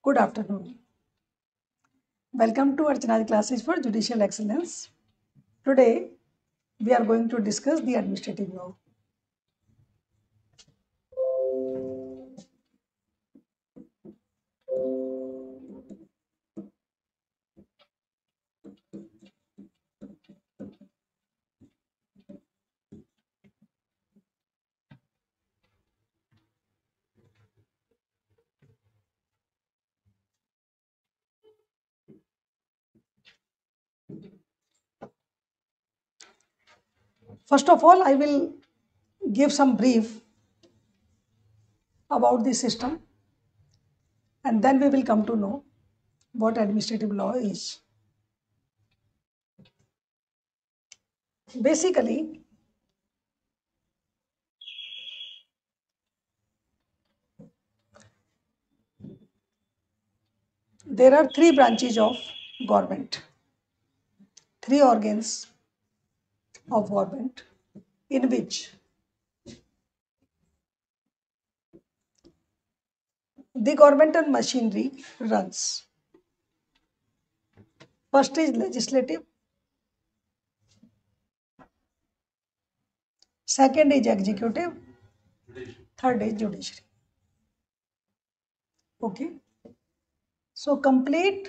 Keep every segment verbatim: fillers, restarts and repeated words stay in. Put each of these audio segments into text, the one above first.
Good afternoon. Welcome to Archana's classes for Judicial Excellence. Today, we are going to discuss the administrative law. First of all, I will give some brief about the system, and then we will come to know what administrative law is. Basically, there are three branches of government, three organs of government in which the governmental machinery runs. First is legislative, second is executive, third is judiciary. Okay. So complete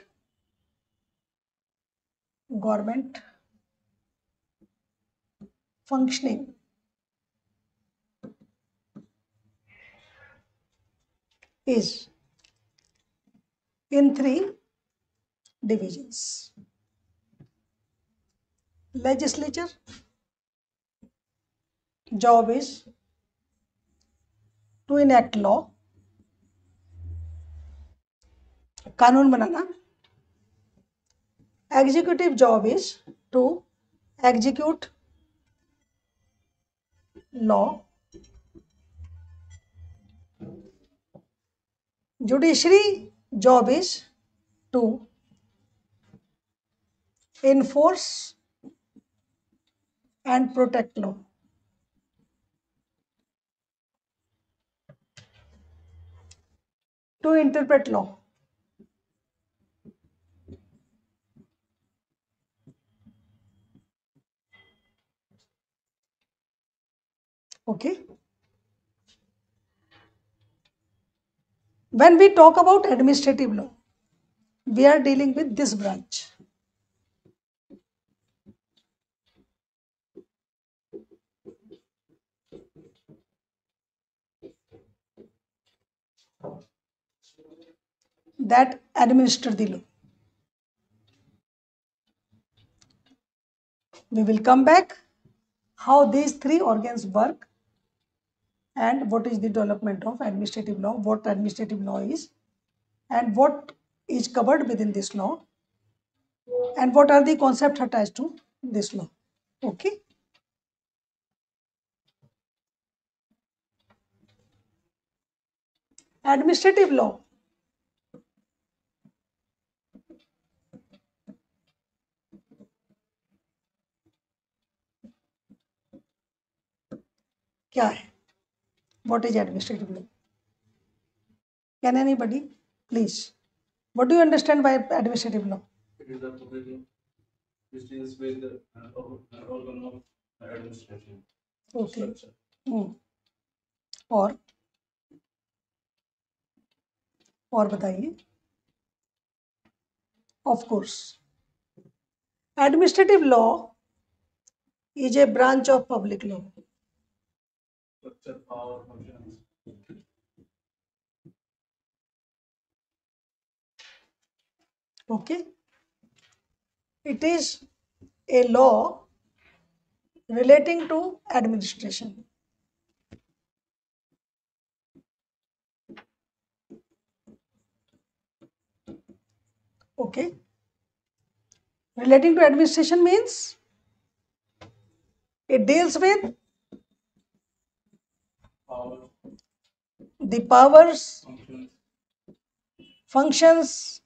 government functioning is in three divisions. Legislature job is to enact law, कानून बनाना. Executive job is to execute law. Judiciary job is to enforce and protect law. To interpret law. Okay. When we talk about administrative law, we are dealing with this branch. That administer the law. We will come back how these three organs work and what is the development of administrative law, what administrative law is, and what is covered within this law, and what are the concepts attached to this law. Okay. Administrative law क्या है? What is administrative law? Can anybody please? What do you understand by administrative law? It is the public law which deals with the uh, or- organ of administration. Okay. Structure. Hmm. और और बताइए. Of course, administrative law is a branch of public law. Structure, power, functions. Okay. It is a law relating to administration. Okay. Relating to administration means it deals with Power, the powers, functions, functions,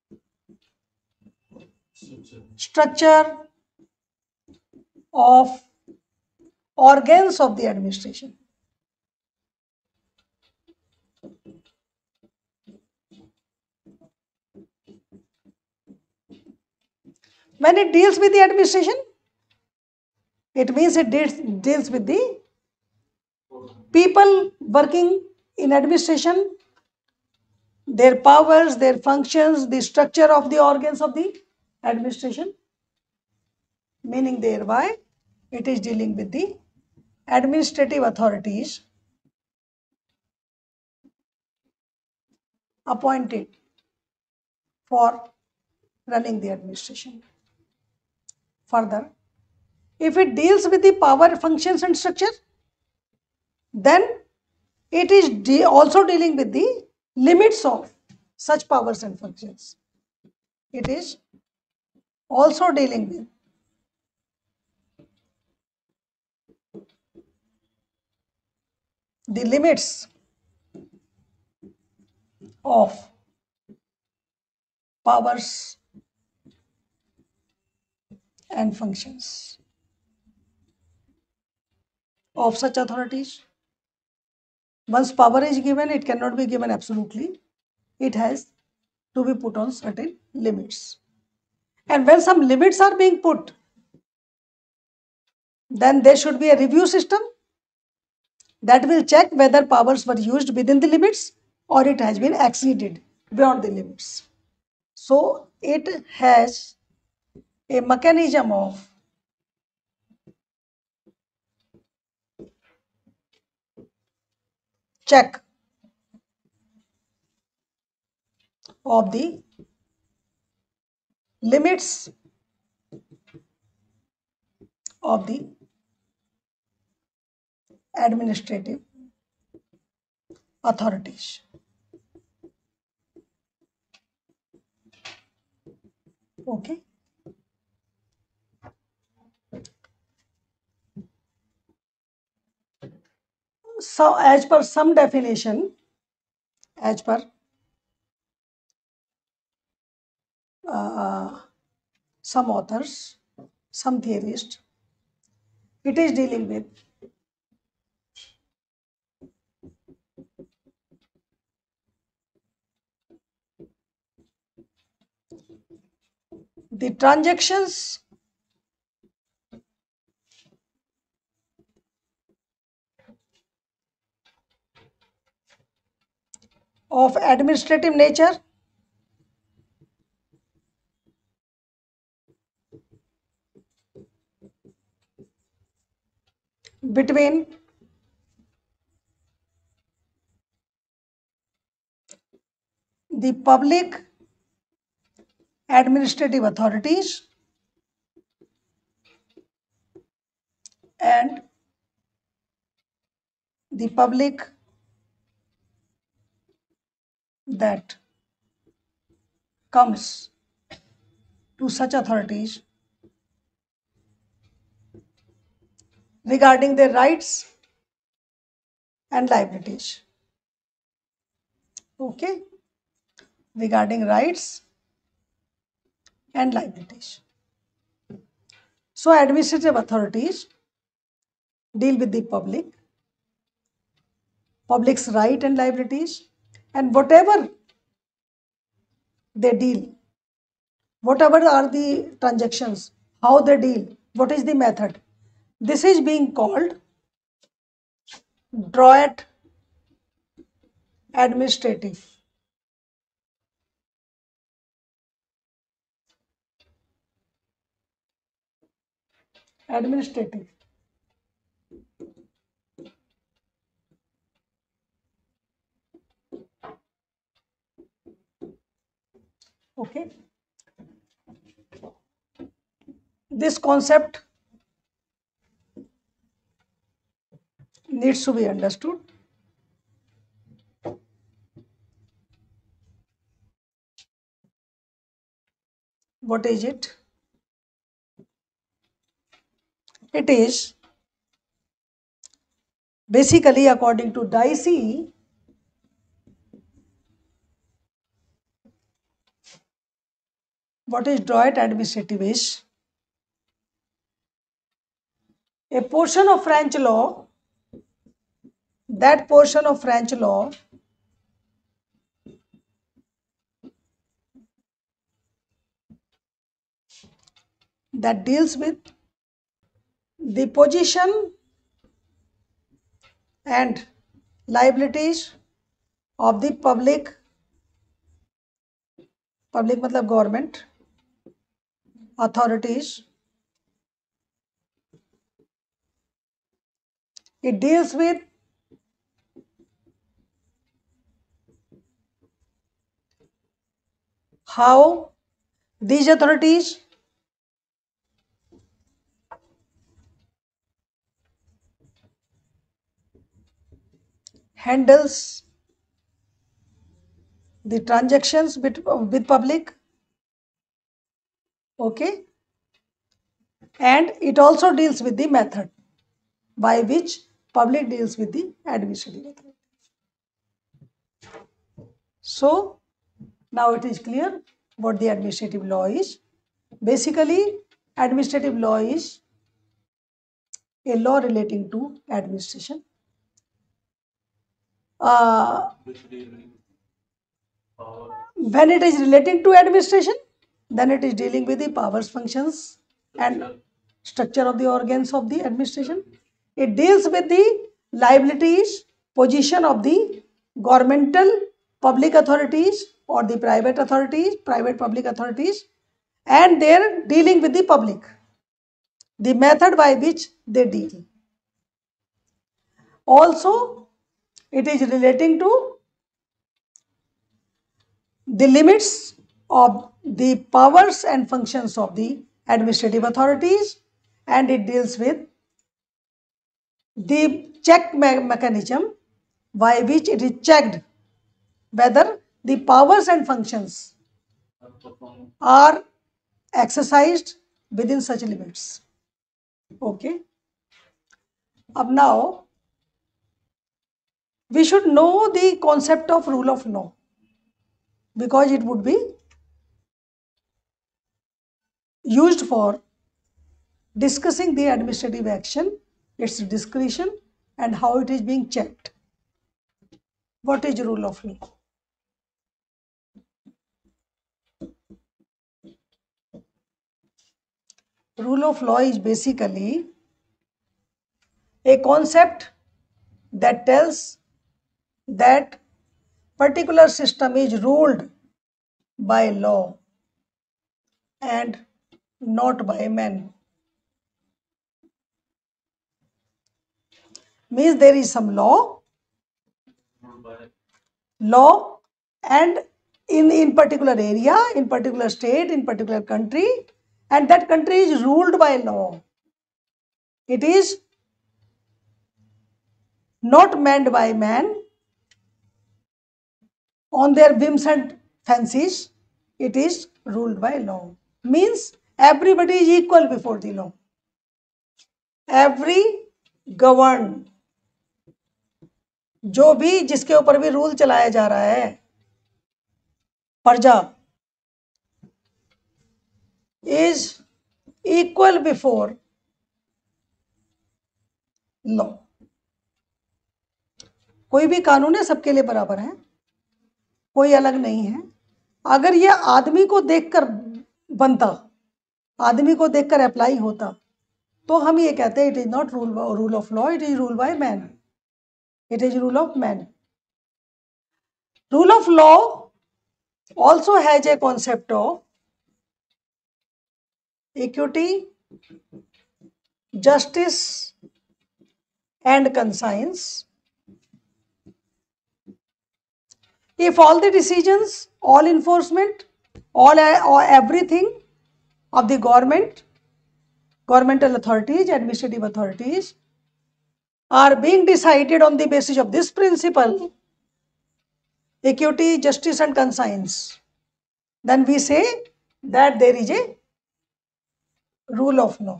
structure. structure of organs of the administration. When it deals with the administration, it means it deals, deals with the people working in administration, their powers, their functions, the structure of the organs of the administration, meaning thereby it is dealing with the administrative authorities appointed for running the administration. Further, if it deals with the power, functions and structure, then it is de also dealing with the limits of such powers and functions. It is also dealing with the limits of powers and functions of such authorities. Once power is given, it cannot be given absolutely. It has to be put on certain limits. And when some limits are being put, then there should be a review system that will check whether powers were used within the limits or it has been exceeded beyond the limits. So it has a mechanism of check of the limits of the administrative authorities. Okay. So as per some definition, as per uh, some authors, some theorists, it is dealing with the transactions of administrative nature between the public administrative authorities and the public that comes to such authorities regarding their rights and liabilities. Okay, regarding rights and liabilities. So administrative authorities deal with the public, public's right and liabilities, and whatever they deal, whatever are the transactions, how they deal, what is the method, this is being called droit administrative. Administrative. Okay. This concept needs to be understood. What is it? It is basically, according to Dicey, what is droit administrative is a portion of French law, that portion of French law that deals with the position and liabilities of the public, public मतलब government authorities. It deals with how these authorities handles the transactions with, with public, okay, and it also deals with the method by which public deals with the administrative authority. So now it is clear what the administrative law is. Basically, administrative law is a law relating to administration. Uh, Which deal with power, when it is relating to administration, then it is dealing with the powers, functions, and structure, structure of the organs of the administration. It deals with the liabilities, position of the governmental public authorities or the private authorities, private public authorities, and their dealing with the public, the method by which they deal. Also, it is relating to the limits of the powers and functions of the administrative authorities, and it deals with the check me mechanism by which it is checked whether the powers and functions uh, perform, are exercised within such limits. Okay. Up now, we should know the concept of rule of law because it would be used for discussing the administrative action, its discretion, and how it is being checked. What is rule of law? Rule of law is basically a concept that tells that particular system is ruled by law and not by men. Means there is some law, ruled by law and in, in particular area, in particular state, in particular country, and that country is ruled by law. It is not manned by man on their whims and fancies. It is ruled by law. Means everybody is equal before the law. Every governed, जो भी जिसके ऊपर भी rule चलाया जा रहा है, प्रजा is equal before law. कोई भी कानून है सबके लिए बराबर है, कोई अलग नहीं है. अगर ये आदमी को देखकर बनता, आदमी को देखकर अप्लाई होता, तो हम ये कहते हैं it is not rule rule of law, it is rule by man. It is rule of man. Rule of law also has a concept of equity, justice, and conscience. If all the decisions, all enforcement, all or everything of the government, governmental authorities, administrative authorities are being decided on the basis of this principle, equity, justice, and conscience, then we say that there is a rule of law.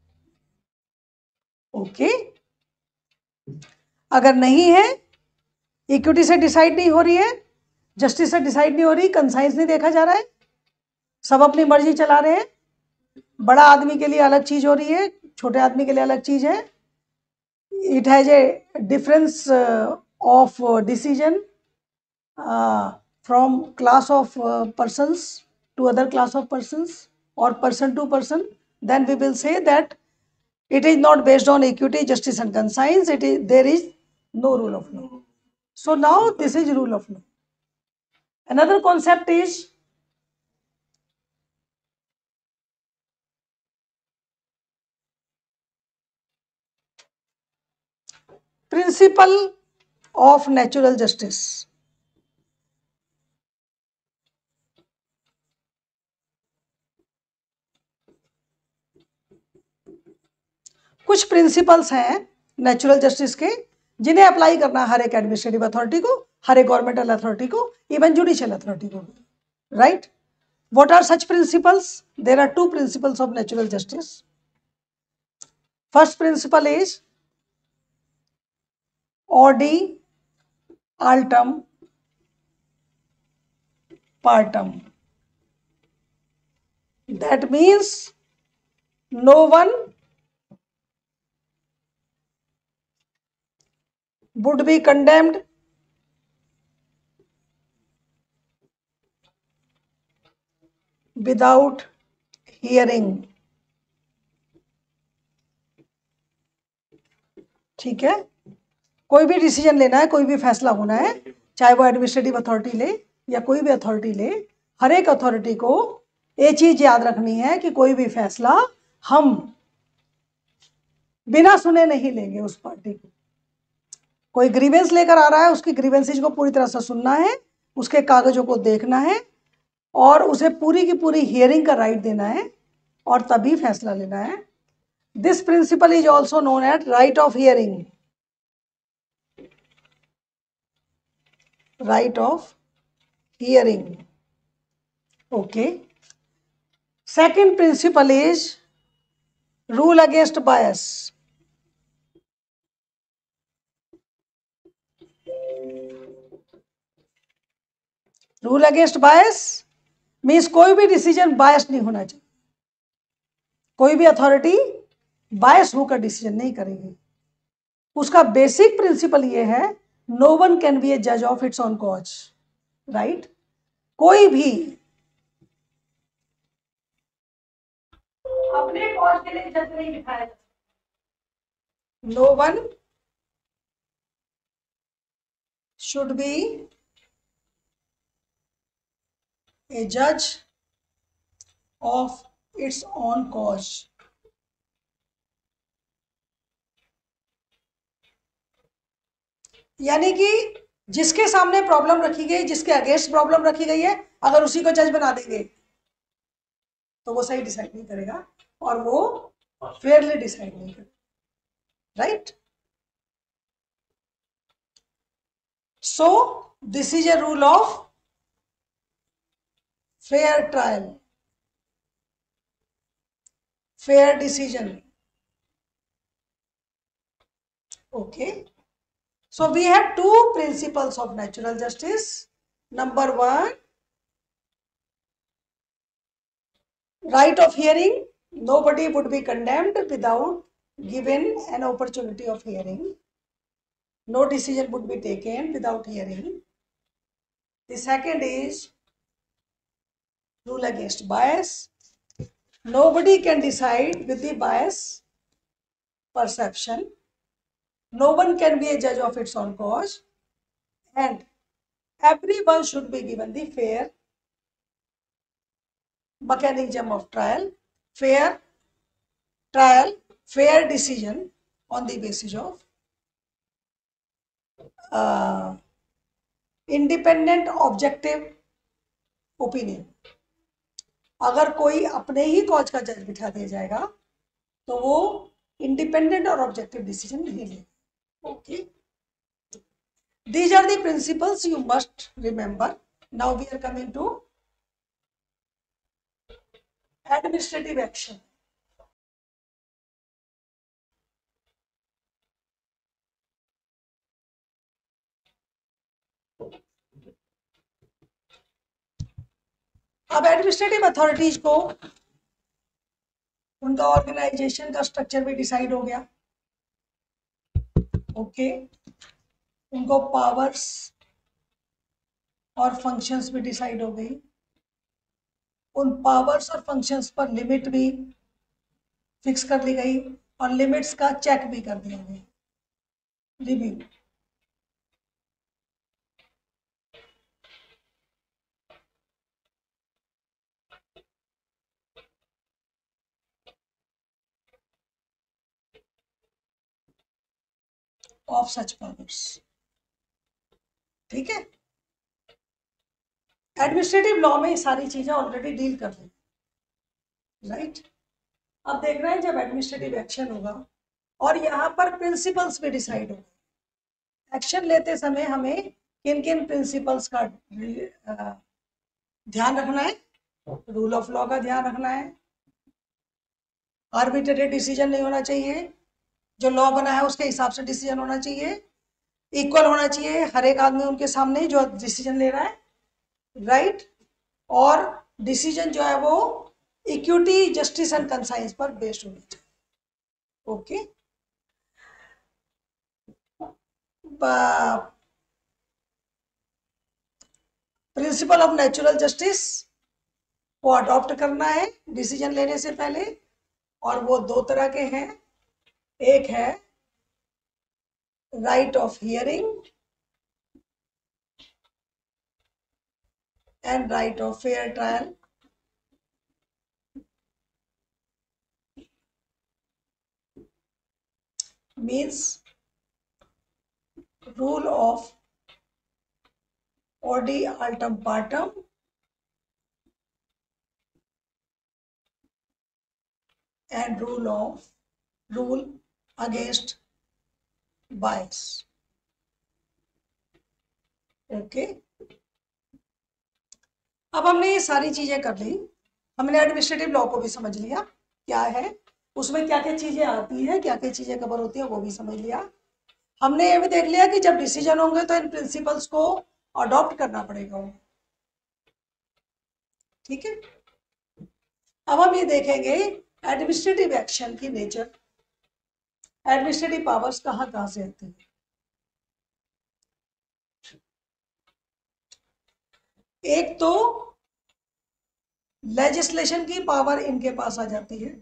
Okay okay? अगर नहीं है, equity से decide नहीं हो रही है, justice से decide नहीं हो रही, कंसाइंस नहीं देखा जा रहा है, सब अपनी मर्जी चला रहे हैं, बड़ा आदमी के लिए अलग चीज हो रही है, छोटे आदमी के लिए अलग चीज है, it has a difference of decision from class of uh, persons to other class of persons or person to person then we will say that it is not based on equity, justice and conscience. It is, there is no rule of law. So now this is rule of law. Another concept is principle of natural justice. कुछ principles हैं natural justice के जिन्हें apply करना हर एक administrative authority को, हर एक governmental authority को, इवन जुडिशियल अथॉरिटी को, right? What are such principles? There are two principles of natural justice. First principle is odi altum partum. That means no one would be condemned without hearing. ठीक है, कोई भी decision लेना है, कोई भी फैसला होना है, चाहे वो एडमिनिस्ट्रेटिव अथॉरिटी ले या कोई भी अथॉरिटी ले, हर एक अथॉरिटी को ये चीज याद रखनी है कि कोई भी फैसला हम बिना सुने नहीं लेंगे उस पार्टी को। कोई ग्रीवेंस लेकर आ रहा है, उसकी ग्रीवेंसेज को पूरी तरह से सुनना है, उसके कागजों को देखना है और उसे पूरी की पूरी हियरिंग का राइट देना है और तभी फैसला लेना है। This principle is also known as right of hearing, right of hearing. Okay. Second principle is rule against bias. Rule against bias means कोई भी डिसीजन बायस नहीं होना चाहिए, कोई भी अथॉरिटी बायस होकर डिसीजन नहीं करेगी। उसका बेसिक प्रिंसिपल ये है, no one can be a जज of its own cause, right? कोई भी अपने कॉज के लिए जज नहीं दिखाया। No one should be a जज ऑफ इट्स ऑन कॉज। यानी कि जिसके सामने प्रॉब्लम रखी गई, जिसके अगेंस्ट प्रॉब्लम रखी गई है, अगर उसी को जज बना देंगे तो वो सही डिसाइड नहीं करेगा और वो फेयरली डिसाइड नहीं करेगा, right? So this is a rule of fair trial, fair decision. Okay, so we have two principles of natural justice. Number one, right of hearing. Nobody would be condemned without given an opportunity of hearing. No decision would be taken without hearing. The second is rule against bias. Nobody can decide with the bias perception. No one can be a judge of its own cause, and everyone should be given the fair mechanism of trial, fair trial, fair decision on the basis of uh, independent objective opinion. अगर कोई अपने ही cause का जज बिठा दिया जाएगा तो वो इंडिपेंडेंट और ऑब्जेक्टिव डिसीजन नहीं लेगा। Okay, these are the principles you must remember. Now we are coming to administrative action. अब एडमिनिस्ट्रेटिव अथॉरिटीज को उनका ऑर्गेनाइजेशन का स्ट्रक्चर भी डिसाइड हो गया। ओके, उनको पावर्स और फंक्शंस भी डिसाइड हो गई। उन पावर्स और फंक्शंस पर लिमिट भी फिक्स कर दी गई और लिमिट्स का चेक भी कर दिया गया, रिव्यू। ऑफ सच पावर्स, ठीक है। एडमिनिस्ट्रेटिव लॉ में ये सारी चीजें ऑलरेडी डील कर ली, राइट। अब देख रहे हैं जब एडमिनिस्ट्रेटिव एक्शन होगा और यहाँ पर प्रिंसिपल्स भी डिसाइड होगा। एक्शन लेते समय हमें किन किन प्रिंसिपल्स का ध्यान रखना है, रूल ऑफ लॉ का ध्यान रखना है, आर्बिट्रेरी डिसीजन नहीं होना चाहिए, जो लॉ बना है उसके हिसाब से डिसीजन होना चाहिए, इक्वल होना चाहिए हर एक आदमी उनके सामने जो डिसीजन ले रहा है, राइट। और डिसीजन जो है वो इक्विटी, जस्टिस एंड कंसाइंस पर बेस्ड होना चाहिए, okay. Principle of natural justice को अडॉप्ट करना है डिसीजन लेने से पहले, और वो दो तरह के हैं। एक है right of hearing and right of fair trial. Means rule of audi alteram partem and rule of rule against bias, okay. अब हमने ये सारी चीजें कर ली, हमने एडमिनिस्ट्रेटिव लॉ को भी समझ लिया क्या है, उसमें क्या क्या चीजें आती हैं, क्या क्या चीजें कवर होती है वो भी समझ लिया। हमने ये भी देख लिया कि जब डिसीजन होंगे तो इन प्रिंसिपल्स को अडॉप्ट करना पड़ेगा, ठीक है। अब हम ये देखेंगे एडमिनिस्ट्रेटिव एक्शन की नेचर, एडमिनिस्ट्रेटिव पावर्स कहां कहां से आती है। एक तो लेजिस्लेशन की पावर इनके पास आ जाती है,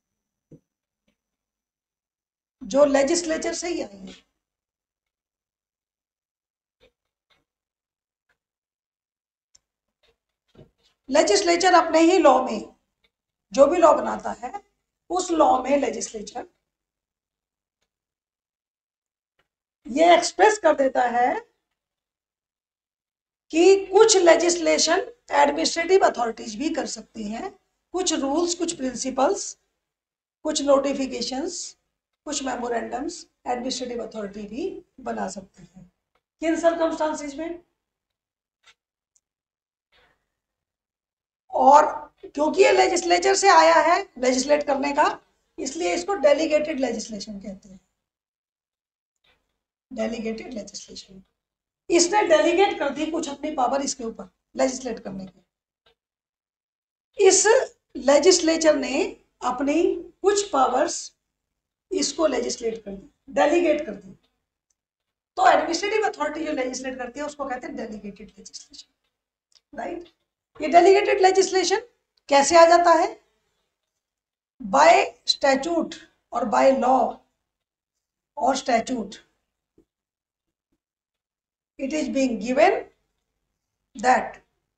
जो लेजिस्लेचर से ही आई है। लेजिस्लेचर अपने ही लॉ में, जो भी लॉ बनाता है उस लॉ में लेजिस्लेचर ये एक्सप्रेस कर देता है कि कुछ लेजिस्लेशन एडमिनिस्ट्रेटिव अथॉरिटीज भी कर सकती हैं, कुछ रूल्स, कुछ प्रिंसिपल्स, कुछ नोटिफिकेशंस, कुछ मेमोरेंडम्स एडमिनिस्ट्रेटिव अथॉरिटी भी बना सकती है। किन सर्कमस्टांसेस में, और क्योंकि ये लेजिस्लेचर से आया है लेजिस्लेट करने का, इसलिए इसको डेलीगेटेड लेजिस्लेशन कहते हैं, डेलीगेटेड लेजिस्लेशन। इसने डेलीगेट कर दी कुछ अपनी पावर इसके ऊपर लेजिस्लेट करने की। इस लेजिस्लेचर ने अपनी कुछ पावर्स इसको लेजिस्लेट कर दी, डेलीगेट कर दी। तो एडमिनिस्ट्रेटिव अथॉरिटी जो लेजिस्लेट करती है उसको कहते हैं डेलीगेटेड लेजिस्लेशन, राइट। ये डेलीगेटेड लेजिस्लेशन कैसे आ जाता है, बाय स्टैट्यूट और बाय लॉ और statute it is being given that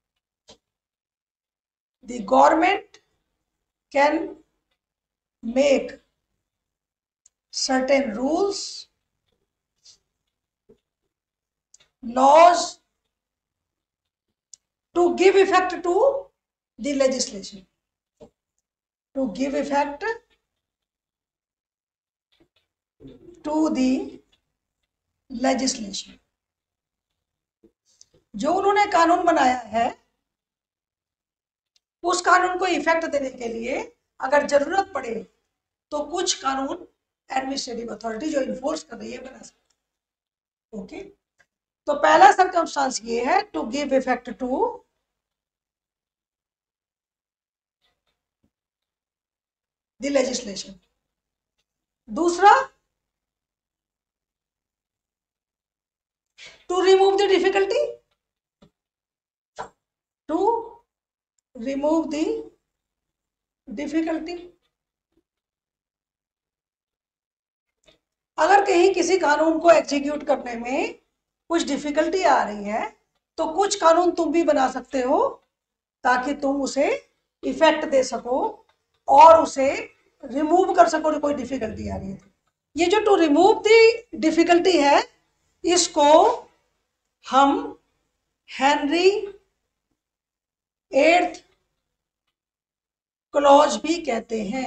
the government can make certain rules, laws to give effect to the legislation, to give effect to the legislation। जो उन्होंने कानून बनाया है उस कानून को इफेक्ट देने के लिए अगर जरूरत पड़े तो कुछ कानून एडमिनिस्ट्रेटिव अथॉरिटी जो इन्फोर्स कर रही है बना सकती है, ओके। तो पहला सर्कमस्टांस ये है to give effect to the legislation. दूसरा to remove the difficulty, to remove the difficulty। अगर कहीं किसी कानून को एग्जीक्यूट करने में कुछ डिफिकल्टी आ रही है तो कुछ कानून तुम भी बना सकते हो ताकि तुम उसे इफेक्ट दे सको और उसे रिमूव कर सको कोई डिफिकल्टी आ रही है। ये जो टू रिमूव द डिफिकल्टी है इसको हम हेनरी एट्थ क्लॉज भी कहते हैं।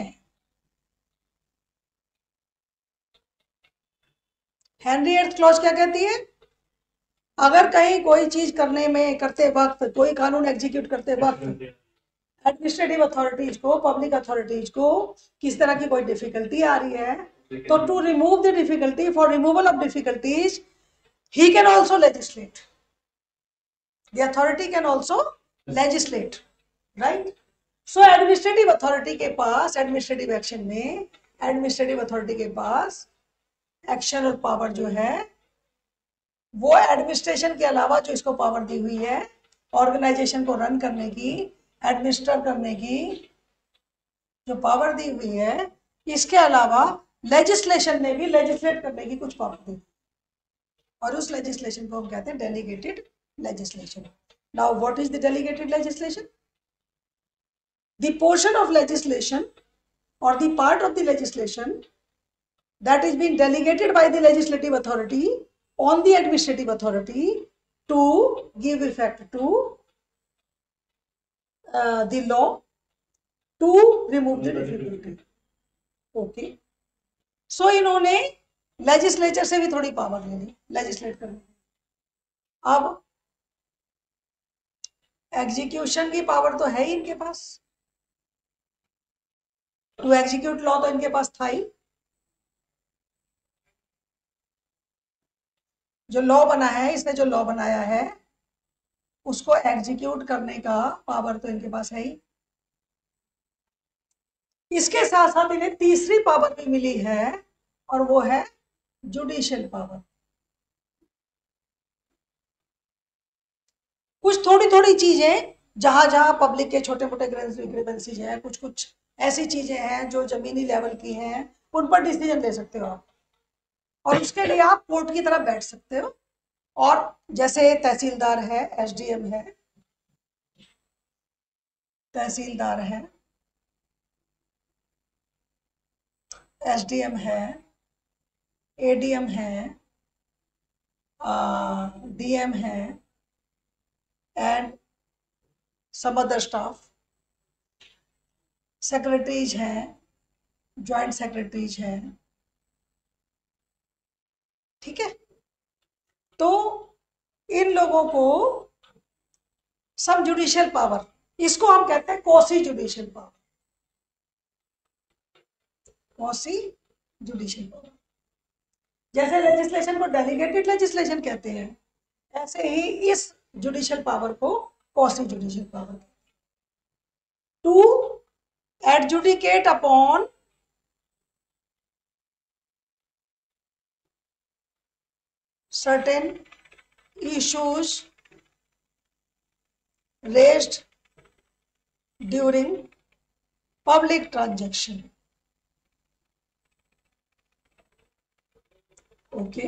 हेनरी एट्थ क्लॉज क्या कहती है? अगर कहीं कोई चीज करने में करते वक्त कोई कानून एग्जीक्यूट करते वक्त एडमिनिस्ट्रेटिव अथॉरिटीज को पब्लिक अथॉरिटीज को किस तरह की कोई डिफिकल्टी आ रही है तो to remove the difficulty for removal of difficulties he can also legislate, the authority can also legislate, right. So administrative authority के पास एडमिनिस्ट्रेटिव एक्शन में एडमिनिस्ट्रेटिव अथॉरिटी के पास एक्शन और पावर जो है वो एडमिनिस्ट्रेशन के अलावा जो इसको पावर दी हुई है ऑर्गेनाइजेशन को रन करने की, एडमिनिस्टर करने की जो पावर दी हुई है, इसके अलावा लेजिस्लेशन में भी लेजिस्लेट करने की कुछ पावर दी और उस लेजिस्लेशन को हम कहते हैं delegated legislation. Now what is the delegated legislation? The portion of legislation or the part of the legislation that is being delegated by the legislative authority on the administrative authority to give effect to uh, the law to remove the difficulty. Okay. So इन्होंने legislature से भी थोड़ी power ले ली legislate करने। अब execution की power तो है ही इनके पास, टू एग्जीक्यूट लॉ तो इनके पास था ही। जो लॉ बना है, इसने जो लॉ बनाया है उसको एग्जीक्यूट करने का पावर तो इनके पास है ही। इसके साथ साथ इन्हें तीसरी पावर भी मिली है और वो है जुडिशियल पावर। कुछ थोड़ी थोड़ी चीजें जहां जहां पब्लिक के छोटे मोटे ग्रीवेंसीज हैं, कुछ कुछ ऐसी चीजें हैं जो जमीनी लेवल की हैं, उन पर डिसीजन ले सकते हो आप और उसके लिए आप कोर्ट की तरफ बैठ सकते हो। और जैसे तहसीलदार है, एसडीएम है, तहसीलदार है, एसडीएम है, एडीएम है, डीएम है and some other staff, secretaries हैं, ज्वाइंट सेक्रेटरीज हैं, ठीक है। तो इन लोगों को सब जुडिशियल पावर, इसको हम कहते हैं quasi judicial power, quasi judicial power. जैसे लेजिस्लेशन को डेलीगेटेड लेजिस्लेशन कहते हैं, ऐसे ही इस जुडिशियल पावर को quasi judicial power. To adjudicate upon certain issues raised during public transaction. Okay.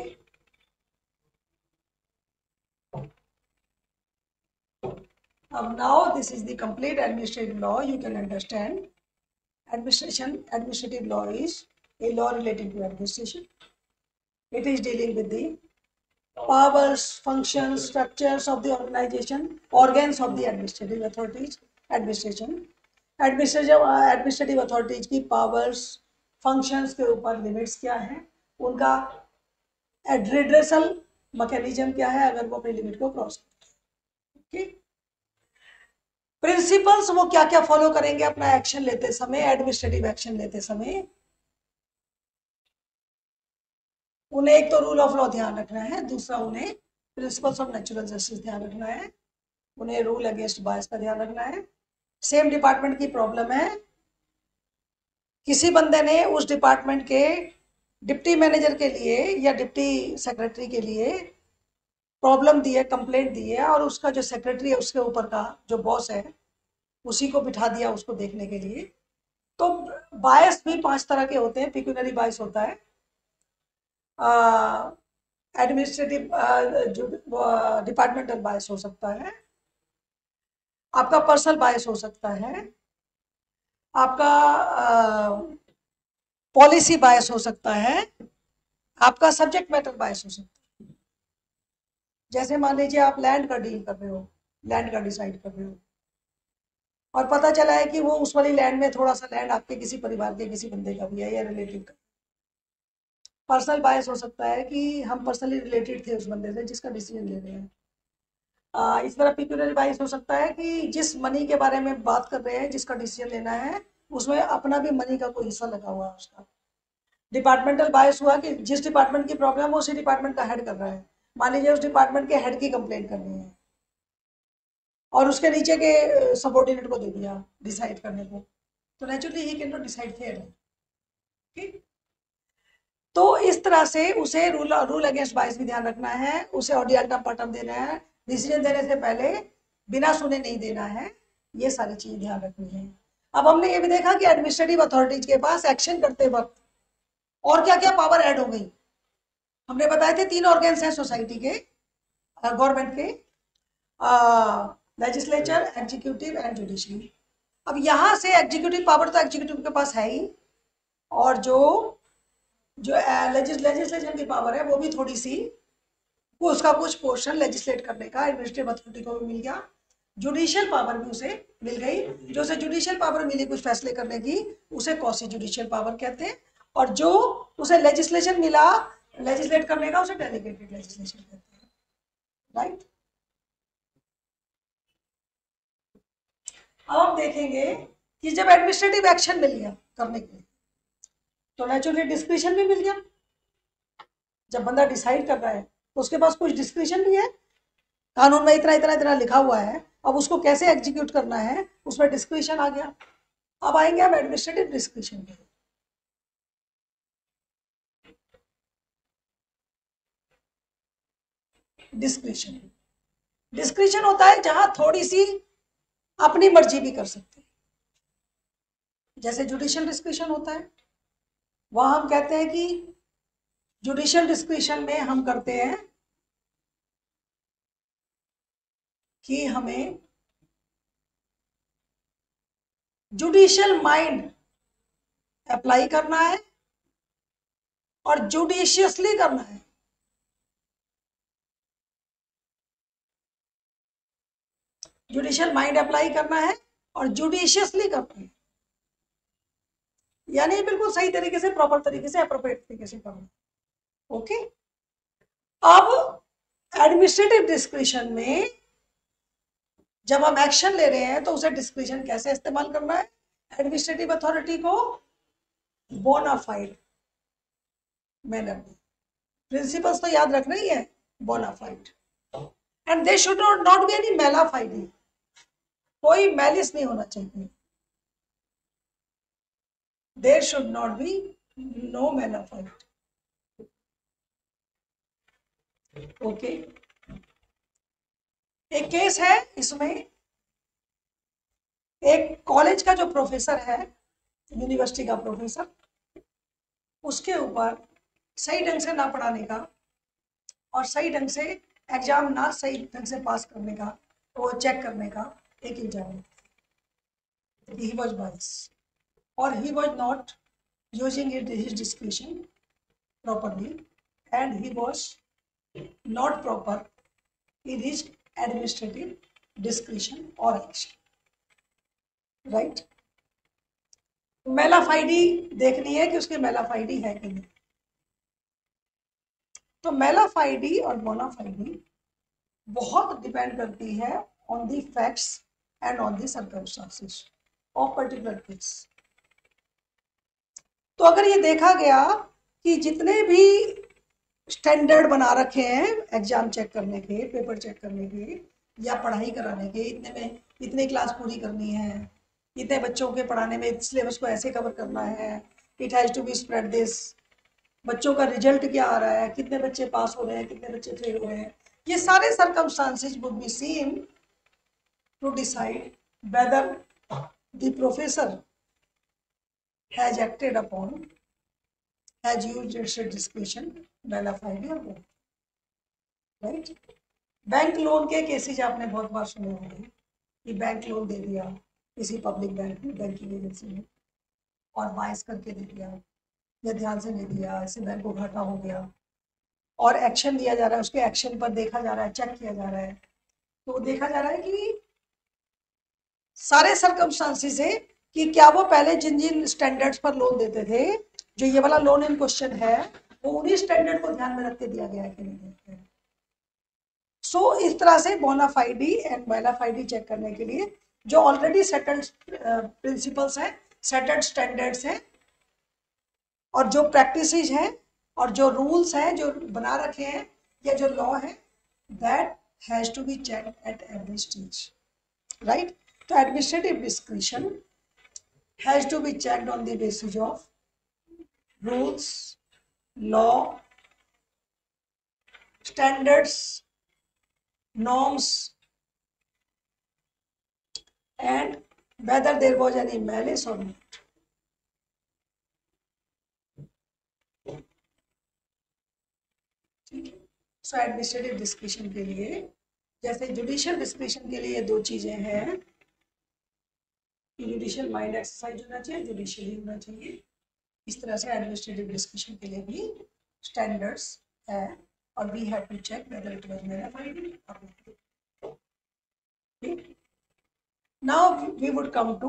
Now, now this is the complete administrative law. You can understand administration. Administrative law is a law relating to administration. It is dealing with the powers, functions, structures of the organization, organs of the administrative authorities, administration. Administrative administrative authorities की powers, functions के ऊपर limits क्या है, उनका redressal mechanism क्या है अगर वो अपनी लिमिट को क्रॉस करते हैं। प्रिंसिपल्स वो क्या क्या फॉलो करेंगे अपना एक्शन लेते समय, एडमिनिस्ट्रेटिव एक्शन लेते समय। उन्हें एक तो रूल ऑफ लॉ ध्यान रखना है, दूसरा उन्हें प्रिंसिपल्स ऑफ नेचुरल जस्टिस ध्यान रखना है, उन्हें रूल अगेंस्ट बायस का ध्यान रखना है। सेम डिपार्टमेंट की प्रॉब्लम है, किसी बंदे ने उस डिपार्टमेंट के डिप्टी मैनेजर के लिए या डिप्टी सेक्रेटरी के लिए प्रॉब्लम दी है, कंप्लेंट दी है और उसका जो सेक्रेटरी है उसके ऊपर का जो बॉस है उसी को बिठा दिया उसको देखने के लिए। तो बायस भी पांच तरह के होते हैं। पिक्यूनरी बायस होता है, एडमिनिस्ट्रेटिव डिपार्टमेंटल बायस हो सकता है, आपका पर्सनल बायस हो सकता है, आपका पॉलिसी बायस हो सकता है, आपका सब्जेक्ट मैटर बायस हो सकता है। जैसे मान लीजिए आप लैंड का डील कर रहे हो, लैंड का डिसाइड कर रहे हो, और पता चला है कि वो उस वाली लैंड में थोड़ा सा लैंड आपके किसी परिवार के किसी बंदे का भी है या रिलेटिव का। पर्सनल बायस हो सकता है कि हम पर्सनली रिलेटेड थे उस बंदे से जिसका डिसीजन ले रहे हैं। आ, इस तरह पिक्यूलियर बायस हो सकता है कि जिस मनी के बारे में बात कर रहे हैं, जिसका डिसीजन लेना है, उसमें अपना भी मनी का कोई हिस्सा लगा हुआ है उसका। डिपार्टमेंटल बायस हुआ कि जिस डिपार्टमेंट की प्रॉब्लम है उसी डिपार्टमेंट का हेड कर रहा है। मान लीजिए उस डिपार्टमेंट के हेड की कंप्लेंट करनी है और उसके नीचे के सबॉर्डिनेट को दे दिया डिसाइड करने को, तो नेचुरली ही कैन नॉट डिसाइड फेयर। ठीक, तो इस तरह से उसे रूल रूल अगेंस्ट बायस भी ध्यान रखना है, उसे ऑडियल्टम पार्टम देना है, डिसीजन देने से पहले बिना सुने नहीं देना है, ये सारी चीज ध्यान रखनी है। अब हमने ये भी देखा कि एडमिनिस्ट्रेटिव अथॉरिटीज के पास एक्शन करते वक्त और क्या क्या पावर ऐड हो गई। हमने बताए थे तीन ऑर्गन्स हैं सोसाइटी के, गवर्नमेंट के, लेजिस्लेचर, एग्जीक्यूटिव एंड जुडिशरी। अब यहां से एग्जीक्यूटिव पावर तो एग्जीक्यूटिव के पास है ही, और जो जो लेजिस्लेशन की पावर है वो भी थोड़ी सी, वो उसका कुछ पोर्शन लेजिस्लेट करने का एडमिनिस्ट्रेटिव अथॉरिटी को भी मिल गया। जुडिशियल पावर भी उसे मिल गई। जो उसे जुडिशियल पावर मिली कुछ फैसले करने की, उसे क्वासी जुडिशियल पावर कहते हैं, और जो उसे लेजिस्लेशन मिला लेजिस्लेट करने का, उसे डेलीगेटेड लेजिस्लेशन कहते हैं। राइट, अब हम देखेंगे कि जब एडमिनिस्ट्रेटिव एक्शन मिल गया करने के लिए, तो नेचुरली डिस्क्रिशन भी मिल गया। जब बंदा डिसाइड कर रहा है तो उसके पास कुछ डिस्क्रिशन भी है, कानून में इतना इतना इतना लिखा हुआ है, अब उसको कैसे एग्जीक्यूट करना है उसमें डिस्क्रिशन आ गया। अब आएंगे हम एडमिनिस्ट्रेटिव डिस्क्रिशन पे। डिस्क्रिशन डिस्क्रिशन होता है जहां थोड़ी सी अपनी मर्जी भी कर सकते हैं, जैसे जुडिशियल डिस्क्रिशन होता है। वहां हम कहते हैं कि जुडिशियल डिस्क्रिशन में हम करते हैं कि हमें जुडिशियल माइंड अप्लाई करना है और जुडिशियसली करना है। जुडिशियल माइंड अप्लाई करना है और जुडिशियसली करना है, यानी बिल्कुल सही तरीके से, प्रॉपर तरीके से, अप्रोप्रिएट तरीके से करना। ओके, अब एडमिनिस्ट्रेटिव डिस्क्रिशन में जब हम एक्शन ले रहे हैं तो उसे डिस्क्रिशन कैसे इस्तेमाल करना है? एडमिनिस्ट्रेटिव अथॉरिटी को बोनाफाइड मैनर में, प्रिंसिपल्स तो याद रखना ही है, bona fide, and they should not be any mala fide, कोई मैलिस नहीं होना चाहिए, there should not be no mala fide. Okay, एक केस है इसमें, एक कॉलेज का जो प्रोफेसर है, यूनिवर्सिटी का प्रोफेसर, उसके ऊपर सही ढंग से ना पढ़ाने का और सही ढंग से एग्जाम ना सही ढंग से पास करने का, वो चेक करने का एक इल्जाम, he was biased or he was not using it, his discretion properly, and he was not proper in his administrative discretion or action. Right? Mala fide देखनी है कि उसकी मेलाफाइडी है कि नहीं। तो मेलाफाइडी और बोनाफाइडी बहुत डिपेंड करती है on the facts and on the circumstances of particular case. तो अगर ये देखा गया कि जितने भी स्टैंडर्ड बना रखे हैं एग्जाम चेक करने के, पेपर चेक करने के या पढ़ाई कराने के, इतने में इतनी क्लास पूरी करनी है, इतने बच्चों के पढ़ाने में सिलेबस को ऐसे कवर करना है, it has to be spread this, बच्चों का रिजल्ट क्या आ रहा है, कितने बच्चे पास हो रहे हैं, कितने बच्चे फेल हो रहे हैं, ये सारे circumstances would be seen to decide whether the professor has acted upon has used its description bona fide और राइट। बैंक लोन के केसेज आपने बहुत बार सुने होंगे कि बैंक लोन दे दिया किसी पब्लिक बैंक बैंकिंग एजेंसी ने और बायस करके दे दिया या ध्यान से नहीं दिया, इससे बैंक को घाटा हो गया और एक्शन लिया जा रहा है, उसके एक्शन पर देखा जा रहा है, चेक किया जा रहा है, तो देखा जा रहा है कि सारे सर्कमस्टांसिस है कि क्या वो पहले जिन जिन स्टैंडर्ड्स पर लोन देते थे, जो ये वाला लोन इन क्वेश्चन है, वो उन्हीं स्टैंडर्ड को ध्यान में रख के दिया गया है कि नहीं। सो so, इस तरह से बोनाफाइडी एंड बैलाफाइडी चेक करने के लिए जो ऑलरेडी सेटल्ड प्रिंसिपल्स हैं, सेटल्ड स्टैंडर्ड्स हैं और जो प्रैक्टिसेस हैं और जो रूल्स हैं जो बना रखे हैं या जो लॉ है, that has to be checked at every stage, right. तो administrative discretion has to be checked on the basis of rules, law, standards, norms, and whether there was any malice or not. ठीक है। सो administrative discretion के लिए, जैसे judicial discretion के लिए दो चीजें हैं, जुडिशियल माइंड एक्सरसाइज होना चाहिए, जुडिशियली होना चाहिए। इस तरह से एडमिनिस्ट्रेटिव डिस्क्रिशन के लिए भी स्टैंडर्ड्स है और we have to check whether it was verified और not. Now we would come to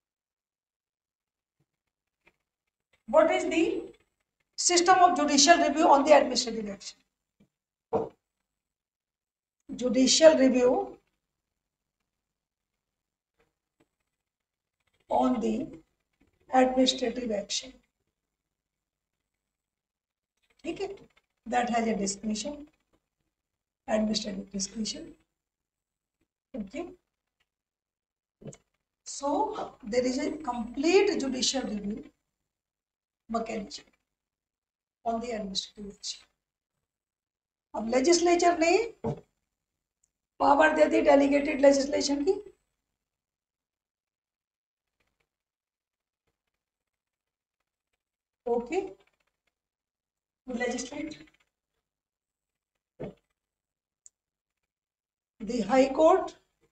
what is the system of judicial review on the administrative action. Judicial review on the administrative action. ठीक है, that has a discretion, administrative discretion. Okay. So there is a complete judicial review mechanism on the administrative action. अब legislature ने power दे दी delegated legislation की, okay, legislate the High Court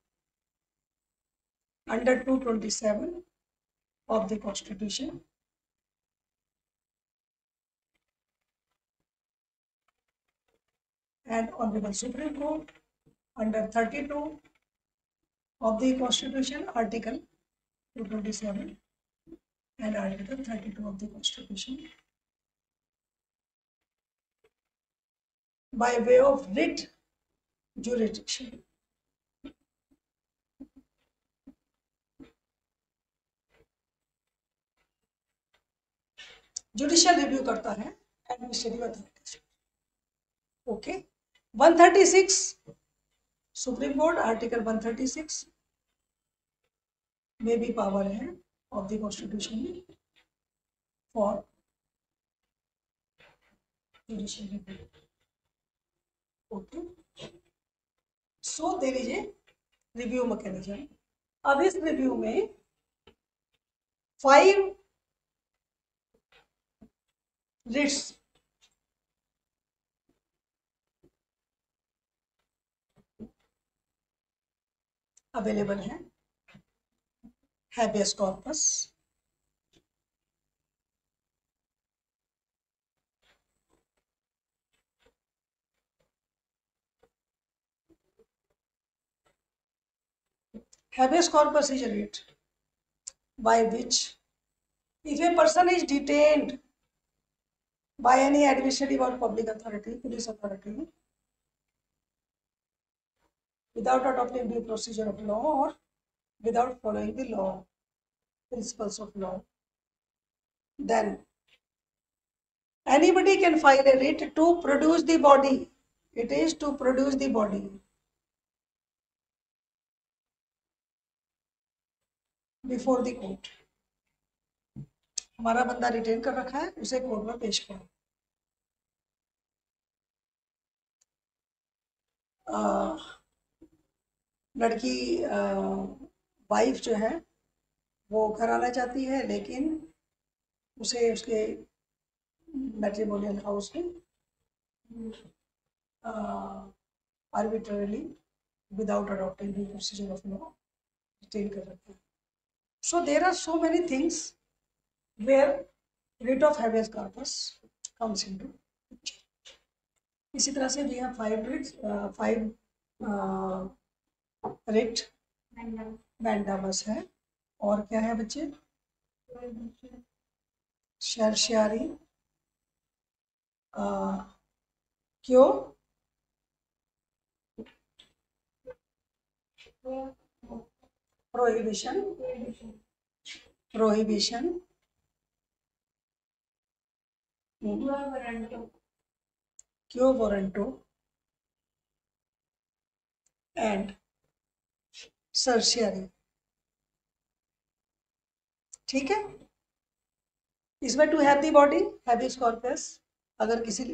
under two twenty-seven of the Constitution and Honorable Supreme Court under thirty-two of the Constitution, Article two twenty-seven and Article thirty-two of the Constitution, by way of writ jurisdiction. Judicial review करता है administrative authority. Okay, one thirty-six supreme court article one thirty-six में भी power है of the constitution for judicial review. Okay, so there is a review mechanism. अब इस review में five writs available है। Habeas corpus, habeas corpus is a writ by which if a person is detained by any administrative or public authority, police authority, without adopting due procedure of law or without following the law, principles of law, then anybody can file a writ to produce the body. It is to produce the body before the court. हमारा बंदा retain कर रखा है, उसे court में पेश करो। आ, लड़की वाइफ जो है वो घर आना चाहती है, लेकिन उसे उसके मैट्रिमोनियल हाउस में arbitrarily without adopting the procedure of law detain कर रखा है. So there are so many things where writ of habeas corpus comes into picture. इसी तरह से we have five writs, five writ. Mandamus है, और क्या है बच्चे? शर्शियारी, क्यों, prohibition, prohibition, quo warranto and certiorari. ठीक है. इसमें to have the body habeas corpus, अगर किसी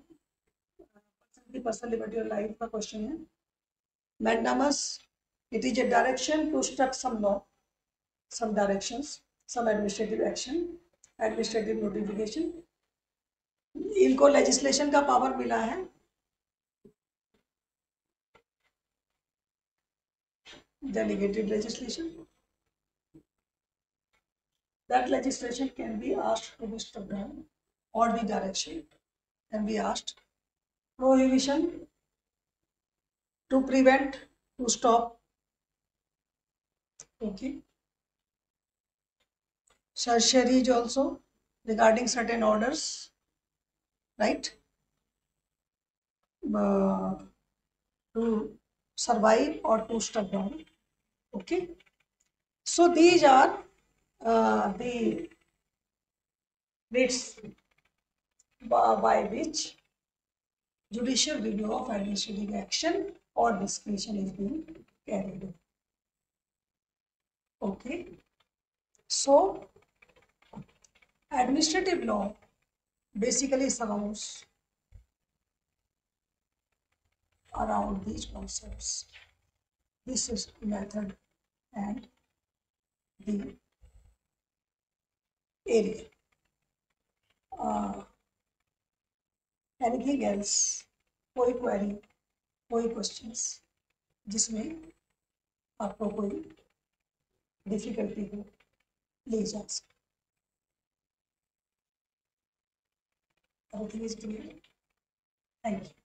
पर्सनल लिबर्टी और लाइफ का क्वेश्चन है. Mandamus, it is a direction to struck some law, some directions, some administrative action, administrative notification. इनको legislation का पावर मिला है. Delegated legislation. That legislation can be asked to be struck down, or the direction can be asked. Prohibition, to prevent, to stop. Okay. Certiorari is also regarding certain orders, right? Uh, to survive or to struck down. Okay. So these are uh, the writs by which judicial review of administrative action or discretion is being carried out. Okay. So administrative law basically surrounds around these concepts. This is method and the area. Uh, anything else? कोई query, कोई questions जिसमें आपको कोई difficulty हो, please ask. Everything is clear. Thank you.